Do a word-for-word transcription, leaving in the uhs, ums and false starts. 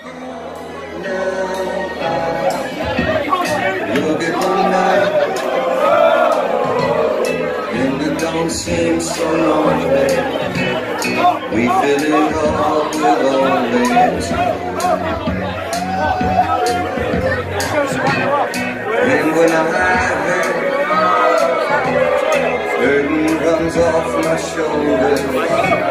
Look at the night, and it don't seem so lonely. We fill it up with loneliness. And when I hurt, burden comes off my shoulders.